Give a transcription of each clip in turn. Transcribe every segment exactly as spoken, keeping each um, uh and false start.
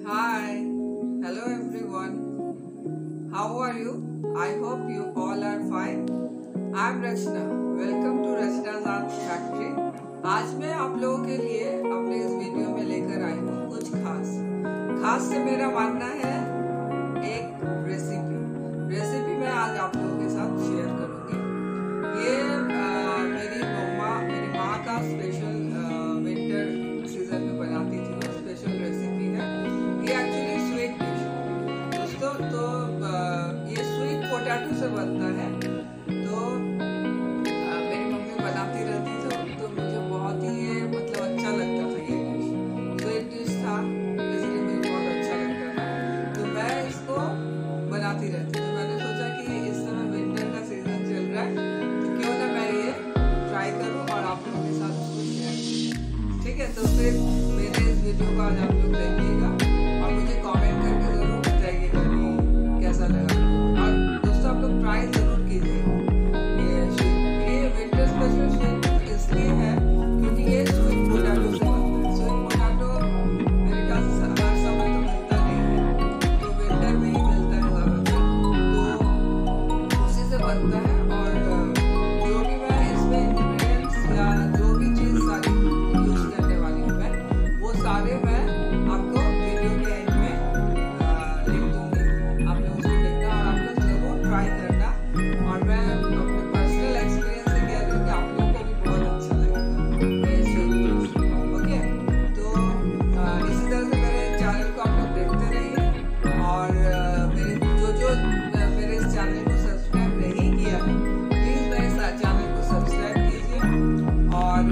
Hi, hello everyone. How are you? I hope you all are fine. I'm Rachna. Welcome to Rachna's Art Factory. आज मैं आप लोगों के लिए अपने इस वीडियो में लेकर आई हूँ कुछ खास खास से मेरा मानना है एक रेसिपी रेसिपी मैं आज आप लोगों के साथ शेयर करूँगी। ये आ, मेरी मम्मा मेरी माँ का स्पेशल विंटर सीजन में बनाती थी, वो स्पेशल रेसिपी है। ये एक्चुअली स्वीट डिश है दोस्तों। तो आ, ये स्वीट पोटैटो से बनता है। तो आ, मेरी मम्मी बनाती रहती थी, तो मुझे बहुत ही ये मतलब अच्छा लगता था। ये डिश स्वीट डिश था, इसलिए मुझे बहुत अच्छा लगता था। तो मैं इसको बनाती रहती। तो मैंने सोचा कि इस समय विंटर का सीजन चल रहा है, तो क्यों ना मैं ये ट्राई करूँ और आप लोगों के साथ उसको शेयर करूँ। ठीक है, तो फिर मेरे इस वीडियो को आज आप लोग देखिएगा और मुझे कमेंट करके जरूर बताइएगा कि कैसा लगा। और दोस्तों आप लोग ट्राई जरूर कीजिएगा। ये ये विंटर स्पेशल स्वीट इसलिए है क्योंकि ये स्वीट पोटैटो से बनता है। स्वीट पोटैटो मेरे ख्याल से हर समय तो मिलता नहीं है, तो विंटर में ही मिलता है ज़्यादातर, तो उसी से बनता है। और जो भी मैं इसमें इंग्रेडिएंट्स या जो भी चीज़ सारी यूज़ करने वाली हूँ मैं, वो सारे मैं आपको वीडियो के एंड में लिख दूँगी। आप लोग उसको देखना और आप लोग ज़रूर ट्राई करना। और मैं अपने पर्सनल एक्सपीरियंस से कह रही हूँ कि आप लोगों को भी बहुत अच्छा लगेगा ये स्वीट। ओके, तो आ, इसी तरह से मेरे चैनल को आप लोग देखते रहिए। और आ, मेरे जो जो मेरे इस चैनल को सब्सक्राइब नहीं किया है, प्लीज़ मेरे चैनल को सब्सक्राइब कीजिए। और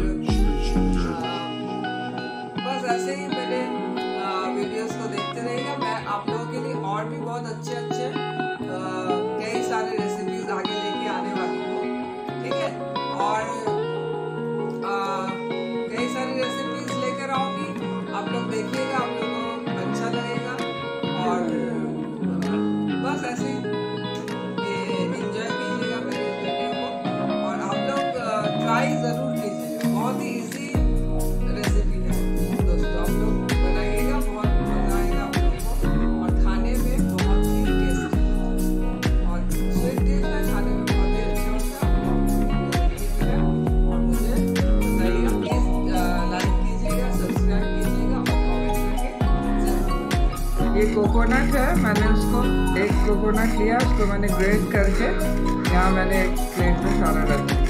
बस ऐसे ही मेरे वीडियोस को देखते रहिएगा। मैं आप लोगों के लिए और भी बहुत अच्छे अच्छे कई सारे रेसिपीज आगे लेके आने वाली हूँ। ठीक है, और आ, कई सारी रेसिपीज लेकर आऊँगी। आप लोग देखिएगा, आप लोगों को अच्छा लगेगा। और बस ऐसे ही ये एंजॉय कीजिएगा मेरे वीडियो को। और आप लोग ट्राई ज़रूर कीजिएगा, बहुत ही इजी रेसिपी है दोस्तों। आप लोग बनाइएगा, बहुत मज़ा आएगा आप लोगों को और खाने में बहुत ही टेस्टी और स्वीट डिश है, खाने में बहुत ही अच्छा होता है। और मुझे बताइएगा, प्लीज़ लाइक कीजिएगा, सब्सक्राइब कीजिएगा और कमेंट करके। ये कोकोनट है, मैंने उसको एक कोकोनट लिया, उसको मैंने ग्रेट करके यहाँ मैंने एक प्लेट में सारा रख दिया।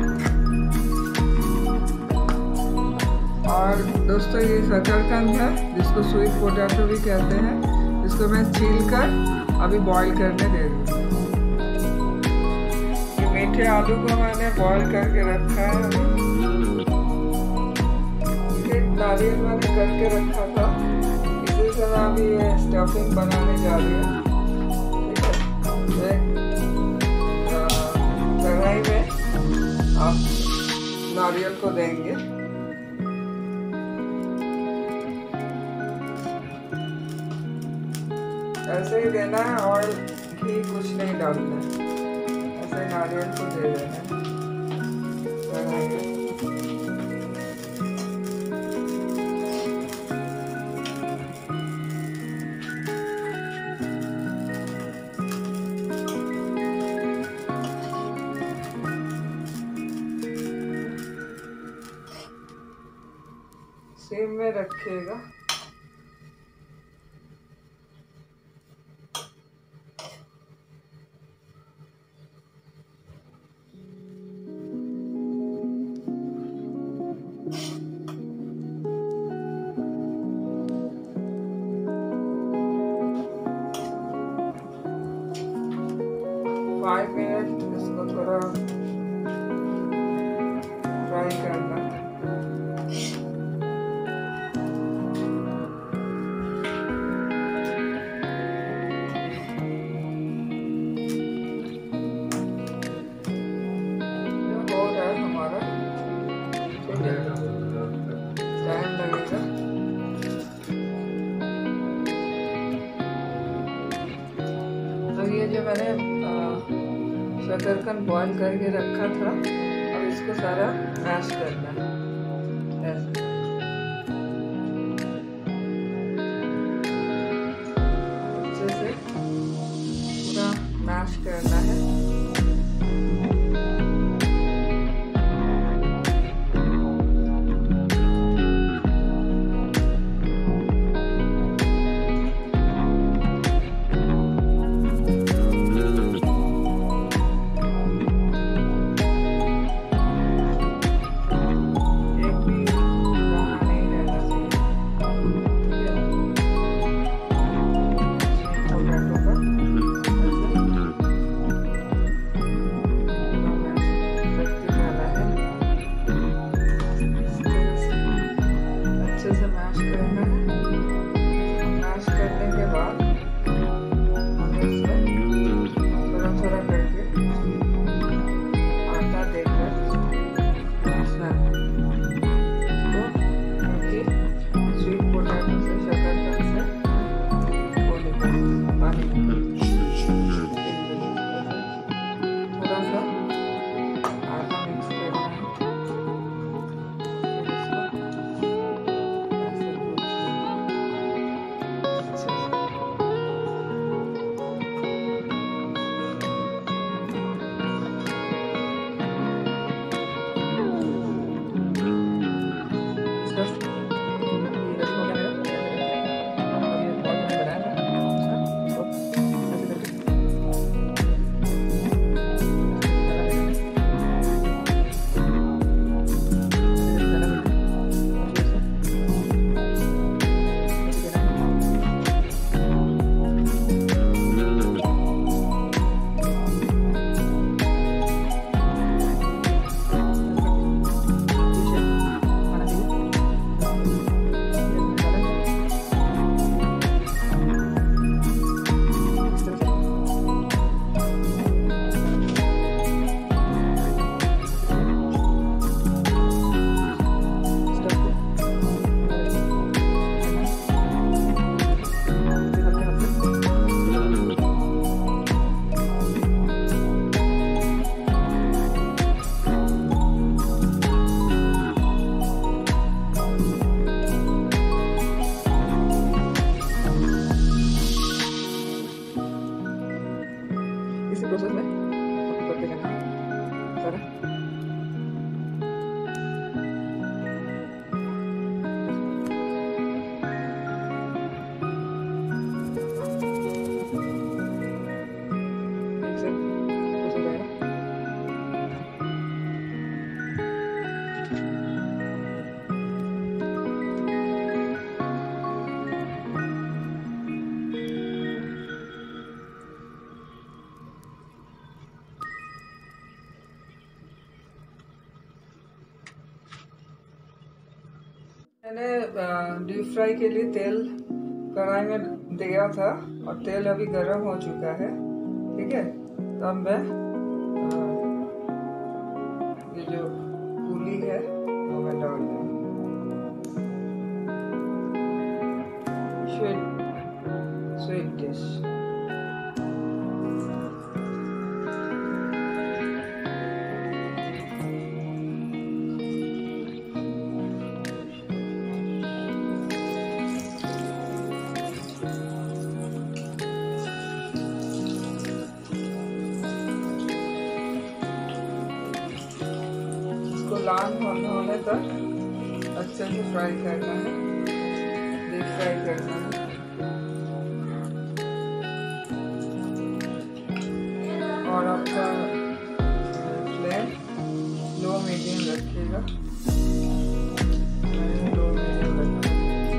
और दोस्तों ये शकरकंद है, जिसको स्वीट पोटैटो भी कहते हैं, जिसको मैं छील कर अभी बॉईल करने दे रही हूँ। ये मीठे आलू को मैंने बॉईल करके रखा है। ये नारियल मैंने करके रखा था, इसी से मैं अभी ये स्टफिंग बनाने जा रही हूँ। ठीक है, कढ़ाई में आप नारियल को देंगे। ऐसे ही देना है और घी कुछ नहीं डालना है, ऐसे नारियल को दे देना है। सिम में रखिएगा। फाइव मिनट इसको थोड़ा फ्राई करना है। हो रहा है हमारा, ठीक है, टाइम लगेगा। तो ये जो मैंने शकरकंद बॉईल करके रखा था, अब इसको सारा मैश करना है ऐसे। मैश करना है। मैश करने के बाद हमें इसमें थोड़ा थोड़ा करके आटा देकर इसमें इसको क्योंकि स्वीट पोटैटो से शकरकंद से वो निकल पानी थोड़ा सा आटा मिक्स करना है। इसी प्रोसेस में आपको करते जाना है सारा। एक से प्रोसेस हो जाएगा। मैंने डीप फ्राई के लिए तेल कढ़ाई में दिया था और तेल अभी गर्म हो चुका है। ठीक है, तब मैं ये जो पूरी है वो मैं डाल दूँगी। स्वीट स्वीट डिश लाल होने तक अच्छे से फ्राई करना है, डीप फ्राई करना है। और आपका फ्लेम लो मीडियम रखिएगा। लो मीडियम रखना।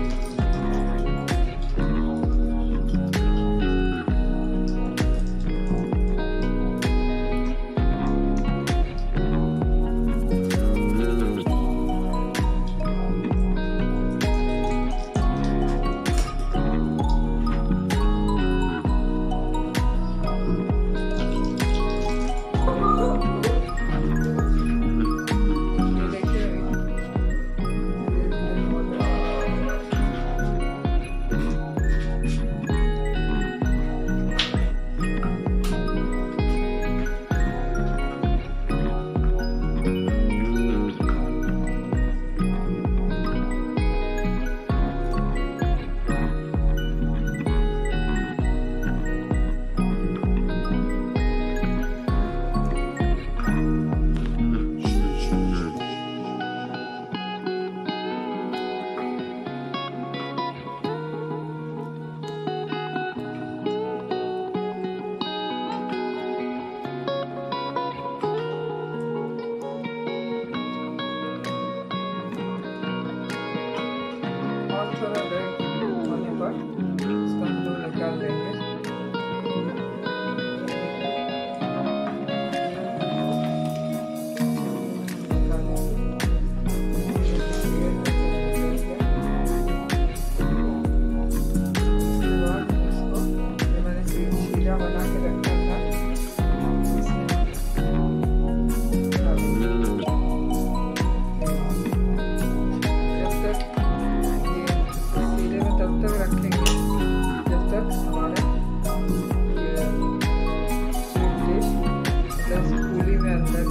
थोड़ा रेड होने पर इसको हम लोग निकाल देंगे।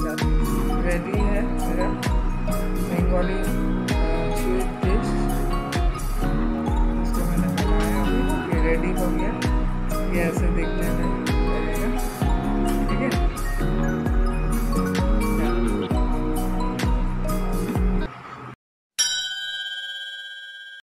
साथ। रेडी है मेरा बंगाली स्वीट डिश, इसको मैंने बनाया अभी, ये रेडी हो गया। ये ऐसे दिखने में